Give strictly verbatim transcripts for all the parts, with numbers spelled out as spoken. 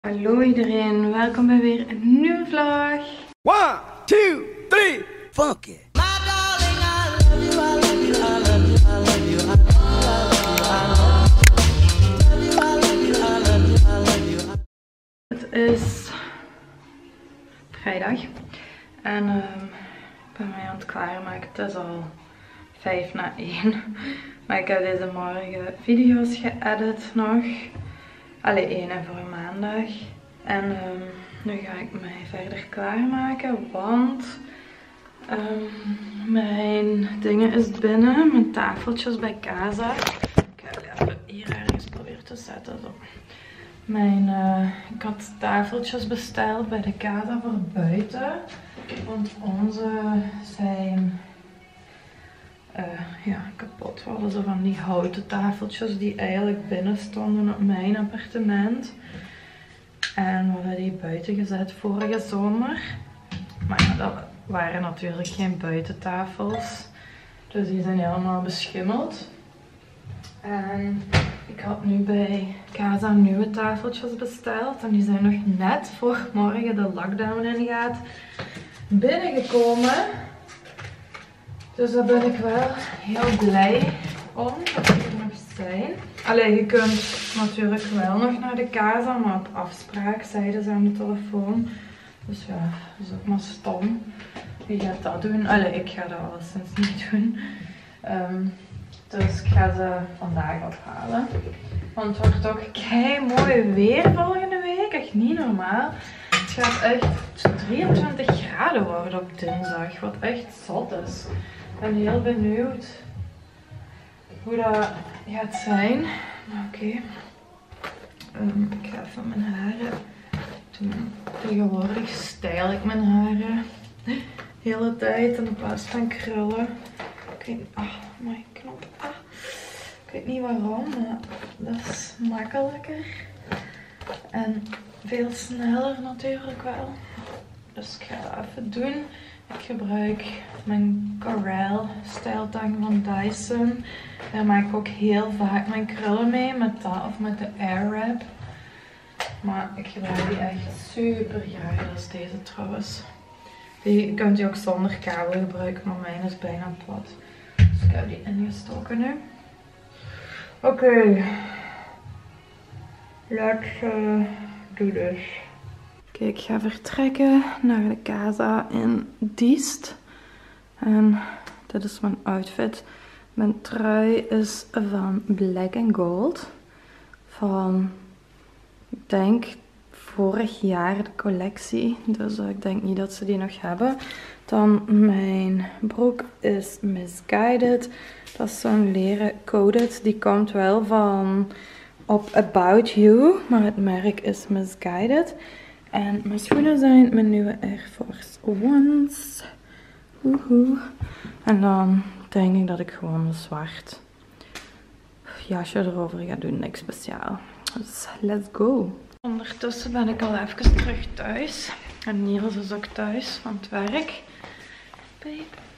Hallo iedereen, welkom bij weer een nieuwe vlog. one, two, three, fuck it. Het is vrijdag en um, ik ben mij aan het klaarmaken. Het is al vijf na één. Maar ik heb deze morgen video's geëdit nog. Allee, één en voor een maandag. En um, nu ga ik mij verder klaarmaken, want um, mijn dingen is binnen. Mijn tafeltjes bij Casa. Ik ga het even hier ergens proberen te zetten. Zo. Mijn, uh, ik had tafeltjes besteld bij de Casa voor buiten. Want onze zijn uh, ja, kapot. We hadden zo van die houten tafeltjes die eigenlijk binnen stonden op mijn appartement. En we hadden die buiten gezet vorige zomer. Maar ja, dat waren natuurlijk geen buitentafels. Dus die zijn helemaal beschimmeld. En ik had nu bij Casa nieuwe tafeltjes besteld. En die zijn nog net voor morgen de lockdown ingaat binnengekomen. Dus daar ben ik wel heel blij om dat die er nog zijn. Allee, je kunt natuurlijk wel nog naar de Casa, maar op afspraak zeiden ze aan de telefoon. Dus ja, dat is ook maar stom. Wie gaat dat doen? Allee, ik ga dat alleszins niet doen. Um, dus ik ga ze vandaag ophalen. Want het wordt ook kei mooi weer volgende week. Echt niet normaal. Het gaat echt drieëntwintig graden worden op dinsdag. Wat echt zot is. Ik ben heel benieuwd hoe dat gaat zijn. Maar oké. Okay. Um, ik ga even mijn haren doen. Tegenwoordig stijl ik mijn haren de hele tijd in plaats van krullen. Ik weet niet. Ah, mijn knop. Ah. Ik weet niet waarom, maar dat is makkelijker. En veel sneller natuurlijk wel. Dus ik ga dat even doen. Ik gebruik mijn Corel stijltang van Dyson. Daar maak ik ook heel vaak mijn krullen mee, met dat of met de Airwrap. Maar ik gebruik die echt super graag. Dat is deze trouwens. Die kunt je ook zonder kabel gebruiken, maar mijn is bijna plat. Dus ik heb die ingestoken nu. Oké. Okay. Let's uh, do this. Oké, ik ga vertrekken naar de Casa in Diest. En dit is mijn outfit. Mijn trui is van Black and Gold. Van, ik denk, vorig jaar de collectie. Dus uh, ik denk niet dat ze die nog hebben. Dan mijn broek is Missguided. Dat is zo'n leren coated. Die komt wel van op About You. Maar het merk is Missguided. En mijn schoenen zijn mijn nieuwe Air Force Ones. Woehoe. En dan denk ik dat ik gewoon een zwart jasje erover ga doen. Niks speciaal. Dus let's go. Ondertussen ben ik al even terug thuis. En Niels is ook thuis van het werk. Babe.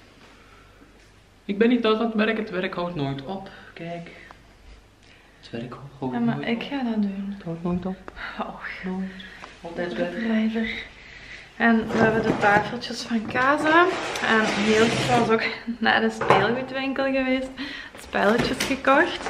Ik ben niet thuis aan het werk. Het werk houdt nooit op. Kijk. Het werk houdt nooit op. Ja, maar ik ga dat doen. Het houdt nooit op. Oh, nooit. Altijd bedrijver. En we hebben de tafeltjes van Casa. En Niels was ook naar de speelgoedwinkel geweest. Spelletjes gekocht.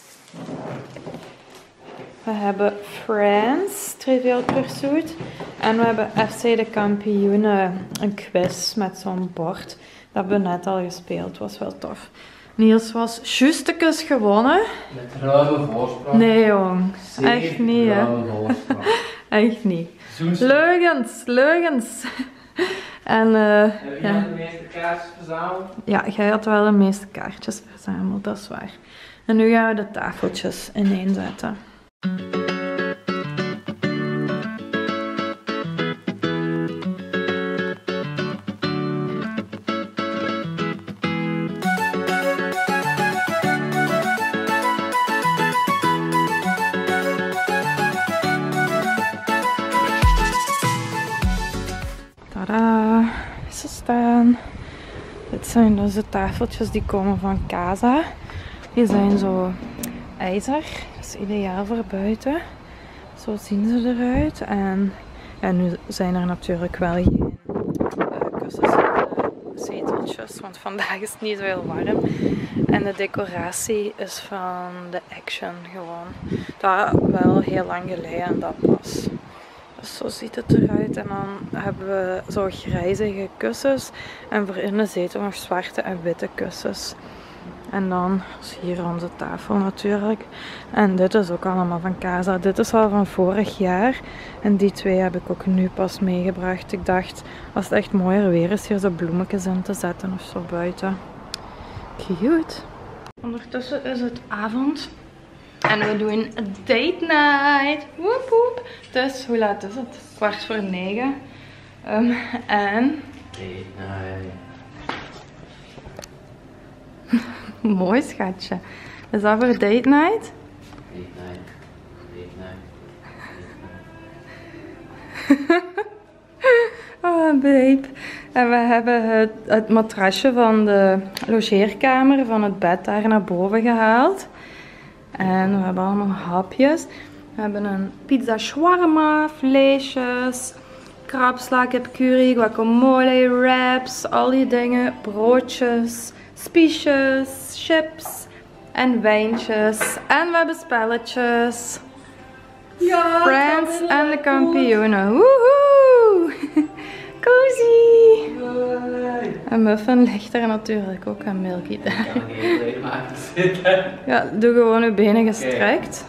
We hebben Friends, Trivial Pursuit. En we hebben F C de Kampioenen, een quiz met zo'n bord. Dat hebben we net al gespeeld, was wel tof. Niels was justekes gewonnen. Met ruime voorspraak. Nee jong, echt niet hè. Echt niet. Leugens, leugens. En uh, heb je ja. de meeste kaartjes verzameld? Ja, jij had wel de meeste kaartjes verzameld, dat is waar. En nu gaan we de tafeltjes ineenzetten. Tada, ze staan. Dit zijn dus de tafeltjes die komen van Casa. Die zijn zo ijzer, dat is ideaal voor buiten. Zo zien ze eruit. En, en nu zijn er natuurlijk wel geen uh, kussens in de zeteltjes, want vandaag is het niet zo heel warm. En de decoratie is van de Action gewoon. Dat wel heel lang geleden dat pas. Dus zo ziet het eruit. En dan hebben we zo grijzige kussens. En voor in de zetel nog zwarte en witte kussens. En dan is hier onze tafel natuurlijk. En dit is ook allemaal van Casa. Dit is al van vorig jaar. En die twee heb ik ook nu pas meegebracht. Ik dacht, als het echt mooier weer is, hier zo bloemetjes in te zetten of zo buiten. Cute. Ondertussen is het avond. En we doen een date night. Woep woep. Dus, hoe laat is het? Kwart voor negen. Um, en... Date night. Mooi schatje. Is dat voor date night? Date night. Date night. Date night. Oh, babe. En we hebben het, het matrasje van de logeerkamer, van het bed daar naar boven gehaald. En we hebben allemaal hapjes. We hebben een pizza shawarma, vleesjes, krabsla, kipcurry, guacamole, wraps, al die dingen, broodjes, spiesjes, chips en wijntjes. En we hebben spelletjes. Ja, Friends en de kampioenen. Woehoe! Cozy! En Muffin ligt er natuurlijk ook aan Milky daar. Ik kan geen benen maken zitten. Ja, doe gewoon je benen gestrekt.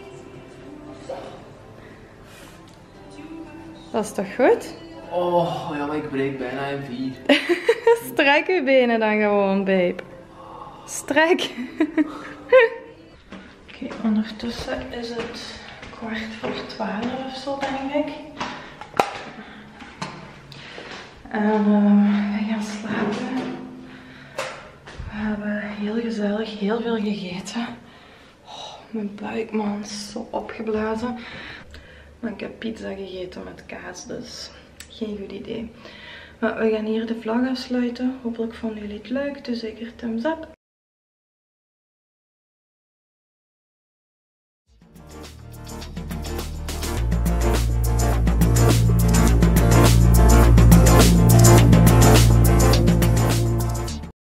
Dat is toch goed? Oh, ja, maar ik breek bijna in vier. Strek je benen dan gewoon, babe. Strek. Oké, okay, ondertussen is het kwart voor twaalf of zo, denk ik. En uh, we gaan slapen. We hebben heel gezellig heel veel gegeten. Oh, mijn buik, man, is zo opgeblazen. Maar ik heb pizza gegeten met kaas, dus geen goed idee. Maar we gaan hier de vlog afsluiten. Hopelijk vonden jullie het leuk. Dus zeker thumbs up.